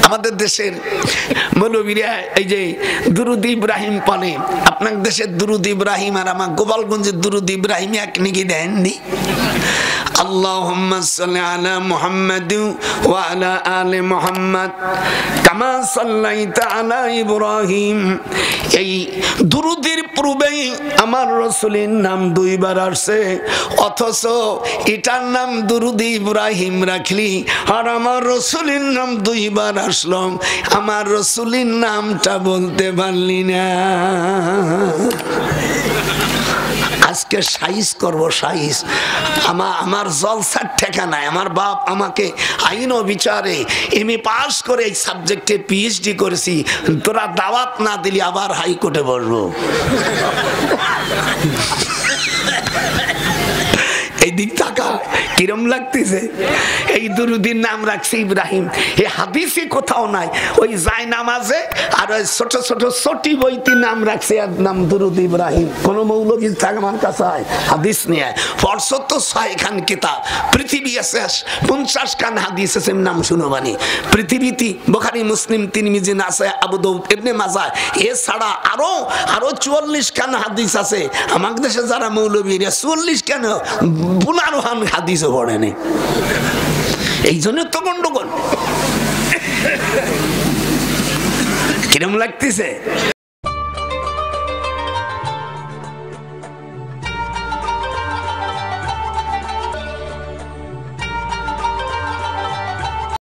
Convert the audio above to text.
আমাদের দেশের মৌলবীরা এই যে দুরুদ ইব্রাহিম পড়ে, আপনার দেশের দুরুদ ইব্রাহিম আর আমার গোপালগঞ্জের দুরুদ ইব্রাহিম এক নাকি দেননি? আল্লাহুম্মা সাল্লি আলা মুহাম্মাদ ওয়া আলা আলি মুহাম্মাদ কামা সাল্লাইতা আলা ইব্রাহিম। এই দুরুদের পূর্বেই আমার রাসূলের নাম দুইবার আসছে, অথচ এটার নাম দুরুদ ইব্রাহিম রাখলি আর আমার রাসূলের নাম দুইবার আসলো, আমার রাসূলের নামটা বলতে পারলি না। আজকে সাইজ করবো, সাইজ আমার জলসার ঠেকানায়। আমার বাপ আমাকে আইন ও বিচারে এমএ পাস করে এই সাবজেক্টে পিএইচডি করেছি, তোরা দাওয়াত না দিলি আবার হাইকোর্টে বসবো। এই দিক তাকা কিরম লাগতেছে। এই দুরুদির নাম রাখছে ইব্রাহিম, এই হাদিসে কোথাও নাই। ওই যায় নামাজে আর ওই ছোট ছোট ছোটি বইতে নাম রাখছে, আর নাম দুরুদ ইব্রাহিম। কোন মৌলবী থাকে আমার কাছে হাদিস নিয়ে পড়ছো তো 6 খান কিতাব, পৃথিবী আছে 50 খান হাদিস আছে, নাম শুনো বানি পৃথিবীতে বুখারী মুসলিম তিরমিজি নাসাই আবু দাউদ ইবনে মাজাহ এছাড়া আরো 44 খান হাদিস আছে। আমাদের দেশে যারা মৌলবী 40 কেন 15 খান হাদিসও পড়ে নেই, এই জন্য তো গন্ডগোল। কিরম লাগতেছে?